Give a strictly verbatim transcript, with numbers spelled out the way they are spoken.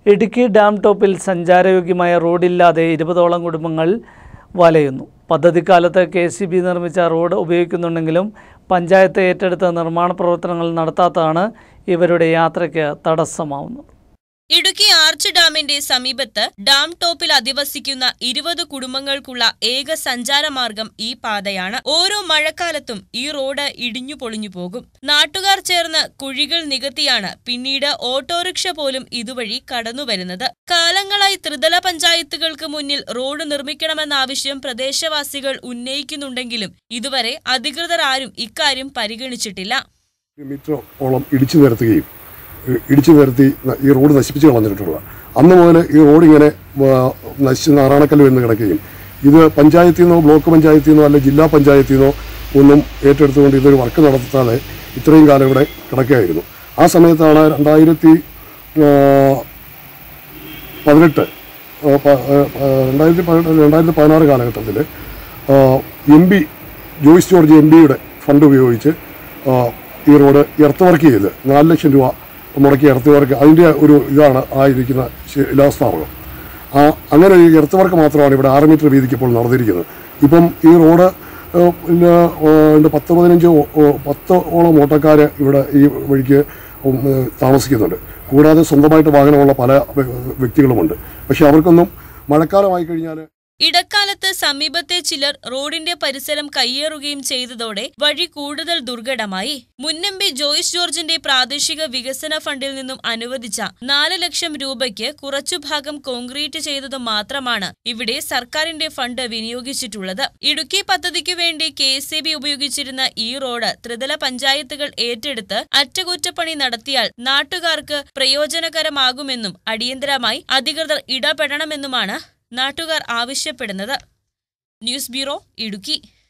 Idukki dam ടോപ്പിൽ സഞ്ചാരയോഗ്യമായ റോഡില്ലാതെ ഇരുപതോളം കുടുംബങ്ങൾ വലയുന്നു. പദ്ധതിക്കാലത്ത് കെ എസ് ഇ ബി നിർമ്മിച്ച റോഡ് ഉപയോഗിക്കുന്നുണ്ടെങ്കിലും പഞ്ചായത്ത് ഏറ്റെടുത്ത നിർമ്മാണ പ്രവർത്തനങ്ങൾ നടത്താത്തതാണ് ഇവരുടെ യാത്രയ്ക്ക് തടസ്സമാവുന്നത്. ഇടുക്കി ആർച്ച് ഡാമിന്റെ സമീപത്ത് ഡാം ടോപ്പിൽ അധിവസിക്കുന്ന ഇരുപത് കുടുംബങ്ങൾക്കുള്ള ഏക സഞ്ചാരമാർഗം ഈ പാതയാണ്. ഓരോ മഴക്കാലത്തും ഈ റോഡ് ഇടിഞ്ഞു പൊളിഞ്ഞു പോകും. നാട്ടുകാർ ചേർന്ന് കുഴികൾ നികത്തിയാണ് പിന്നീട് ഓട്ടോറിക്ഷ പോലും ഇതുവഴി കടന്നുവരുന്നത്. കാലങ്ങളായി ത്രിതല പഞ്ചായത്തുകൾക്ക് മുന്നിൽ റോഡ് നിർമ്മിക്കണമെന്ന ആവശ്യം പ്രദേശവാസികൾ ഉന്നയിക്കുന്നുണ്ടെങ്കിലും ഇതുവരെ അധികൃതർ ആരും ഇക്കാര്യം പരിഗണിച്ചിട്ടില്ല. ഇടിച്ചു നിരത്തുകയും ഇടിച്ചു നിരത്തി ഈ റോഡ് നശിപ്പിച്ച് കളഞ്ഞിട്ടുള്ള അന്ന് മുതൽ ഈ റോഡ് ഇങ്ങനെ നശിച്ച് നാറാണക്കല്ല് എന്ന് കിടക്കുകയും ഇത് പഞ്ചായത്തിൽ നിന്നോ ബ്ലോക്ക് പഞ്ചായത്തിൽ നിന്നോ അല്ലെങ്കിൽ ജില്ലാ പഞ്ചായത്തിൽ നിന്നോ ഒന്നും ഏറ്റെടുത്തുകൊണ്ട് ഇതൊരു വർക്ക് നടത്താതെ ഇത്രയും കാലം ഇവിടെ കിടക്കുകയായിരുന്നു. ആ സമയത്താണ് രണ്ടായിരത്തി പതിനെട്ട് രണ്ടായിരത്തി പതിനെട്ട് രണ്ടായിരത്തി പതിനാറ് കാലഘട്ടത്തിൽ M P Joice George M പിയുടെ ഫണ്ട് ഉപയോഗിച്ച് ഈ റോഡ് എർത്ത് വർക്ക് ചെയ്ത് നാല് ലക്ഷം രൂപ മുടക്കി എർത്ത് വർക്ക് അതിൻ്റെ ഒരു ഇതാണ് ആയിരിക്കുന്ന ശിലാസ്ഥാപനം. ആ അങ്ങനെ ഒരു എർത്ത് വർക്ക് മാത്രമാണ് ഇവിടെ ആറ് മീറ്റർ വീതിക്ക് ഇപ്പോൾ നടന്നിരിക്കുന്നത്. ഇപ്പം ഈ റോഡ് പിന്നെ പത്ത് പതിനഞ്ച് പത്തോളം ഓട്ടക്കാർ ഇവിടെ ഈ വഴിക്ക് താമസിക്കുന്നുണ്ട്. കൂടാതെ സ്വന്തമായിട്ട് വാഹനമുള്ള പല വ്യക്തികളുമുണ്ട്. പക്ഷെ അവർക്കൊന്നും മഴക്കാലമായി കഴിഞ്ഞാൽ ഇടക്കാലത്ത് സമീപത്തെ ചിലർ റോഡിന്റെ പരിസരം കയ്യേറുകയും ചെയ്തതോടെ വഴി കൂടുതൽ ദുർഘടമായി. മുൻ എം പി ജോയിസ് ജോർജിന്റെ പ്രാദേശിക വികസന ഫണ്ടിൽ നിന്നും അനുവദിച്ച നാല് ലക്ഷം രൂപയ്ക്ക് കുറച്ചു ഭാഗം കോൺക്രീറ്റ് ചെയ്തത് മാത്രമാണ് ഇവിടെ സർക്കാരിന്റെ ഫണ്ട് വിനിയോഗിച്ചിട്ടുള്ളത്. ഇടുക്കി പദ്ധതിക്കു വേണ്ടി കെ എസ് ഇ ബി ഉപയോഗിച്ചിരുന്ന ഈ റോഡ് ത്രിതല പഞ്ചായത്തുകൾ ഏറ്റെടുത്ത് അറ്റകുറ്റപ്പണി നടത്തിയാൽ നാട്ടുകാർക്ക് പ്രയോജനകരമാകുമെന്നും അടിയന്തരമായി അധികൃതർ ഇടപെടണമെന്നുമാണ് നാട്ടുകാർ ആവശ്യപ്പെടുന്നത്. News bureau, Idukki.